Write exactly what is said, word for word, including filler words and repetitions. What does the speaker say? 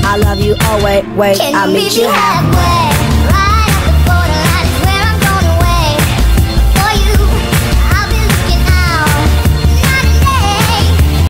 I love you, oh wait, wait, I'll meet you halfway.